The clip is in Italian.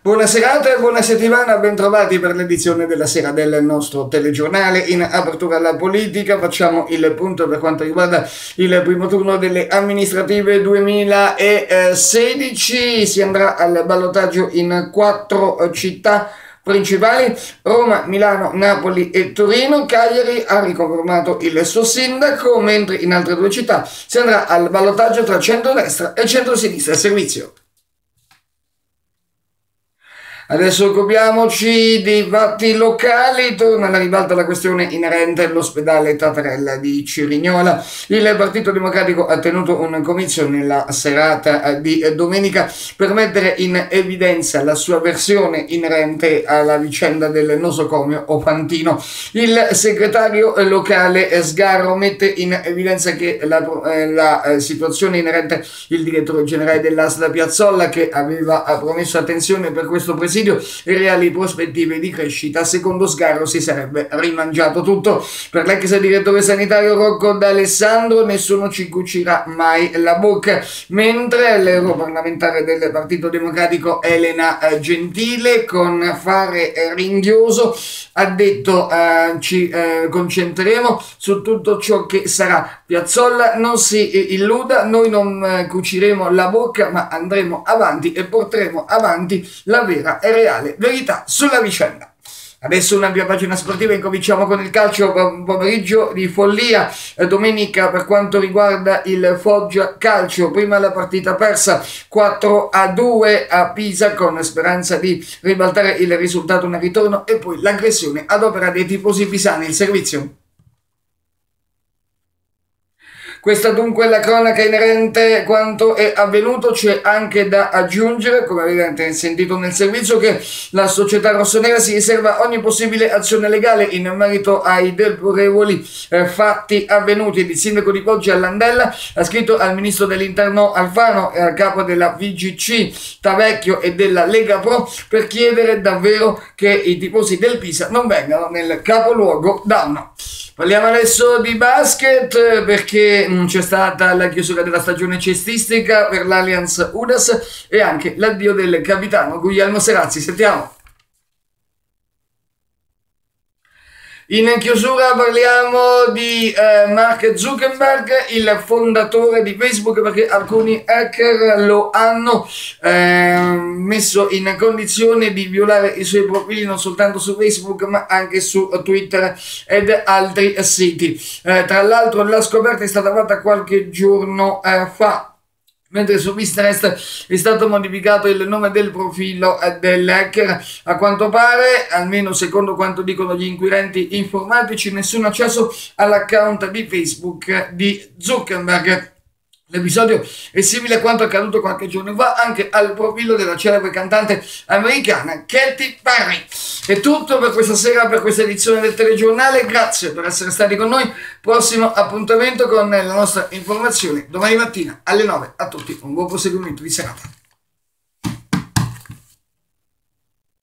Buona serata e buona settimana, bentrovati per l'edizione della sera del nostro telegiornale. In apertura alla politica facciamo il punto per quanto riguarda il primo turno delle amministrative 2016. Si andrà al ballottaggio in 4 città principali: Roma, Milano, Napoli e Torino. Cagliari ha riconfermato il suo sindaco, mentre in altre 2 città si andrà al ballottaggio tra centrodestra e centrosinistra. Servizio. Adesso occupiamoci dei fatti locali. Torna alla ribalta la questione inerente all'ospedale Tatarella di Cirignola. Il Partito Democratico ha tenuto un comizio nella serata di domenica per mettere in evidenza la sua versione inerente alla vicenda del nosocomio Opantino. Il segretario locale Sgarro mette in evidenza che la situazione inerente il direttore generale dell'ASL Piazzolla, che aveva promesso attenzione per questo presidio e reali prospettive di crescita, secondo Sgarro si sarebbe rimangiato tutto. Per l'ex direttore sanitario Rocco D'Alessandro nessuno ci cucirà mai la bocca, mentre l'europarlamentare del Partito Democratico Elena Gentile, con fare ringhioso, ha detto ci concentreremo su tutto ciò che sarà. Piazzolla non si illuda, noi non cuciremo la bocca, ma andremo avanti e porteremo avanti la vera e reale verità sulla vicenda. Adesso una mia pagina sportiva, incominciamo con il calcio. Pomeriggio di follia domenica per quanto riguarda il Foggia Calcio. Prima la partita persa 4-2 a Pisa con speranza di ribaltare il risultato nel ritorno, e poi l'aggressione ad opera dei tifosi pisani. Il servizio. Questa dunque è la cronaca inerente quanto è avvenuto. C'è anche da aggiungere, come avete sentito nel servizio, che la società rossonera si riserva ogni possibile azione legale in merito ai deplorevoli fatti avvenuti. Il sindaco di Foggia Landella ha scritto al ministro dell'interno Alfano e al capo della VGC Tavecchio e della Lega Pro per chiedere davvero che i tifosi del Pisa non vengano nel capoluogo d'anno. Parliamo adesso di basket, perché c'è stata la chiusura della stagione cestistica per l'Allianz Udas e anche l'addio del capitano Guglielmo Serazzi. Sentiamo. In chiusura parliamo di Mark Zuckerberg, il fondatore di Facebook, perché alcuni hacker lo hanno messo in condizione di violare i suoi profili non soltanto su Facebook ma anche su Twitter ed altri siti. Tra l'altro la scoperta è stata fatta qualche giorno fa, mentre su Pinterest è stato modificato il nome del profilo dell'hacker. A quanto pare, almeno secondo quanto dicono gli inquirenti informatici, nessun accesso all'account di Facebook di Zuckerberg. L'episodio è simile a quanto accaduto qualche giorno fa anche al profilo della celebre cantante americana Katy Perry. È tutto per questa sera, per questa edizione del telegiornale. Grazie per essere stati con noi. Prossimo appuntamento con la nostra informazione domani mattina alle 9. A tutti un buon proseguimento di serata.